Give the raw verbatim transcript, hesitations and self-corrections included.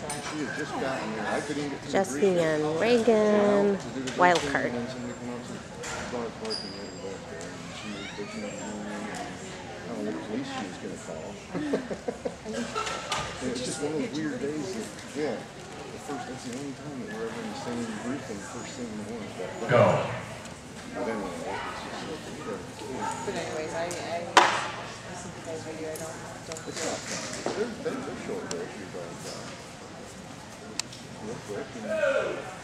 She had just gotten there. I couldn't get to Jesse and Reagan, wild card. And then somebody come out to bar parking right back there, and she was bitching at me, and I don't know what police she was going to call. And it's just one of those weird days that, yeah, the first, that's the only time that we're ever in the same briefing first thing in the morning. Go. But anyway, it's just like incredible. But anyways, I, I, I sympathize with you. I don't, don't It's not fun. They're, they're, they're short groceries all the time. Real quick. And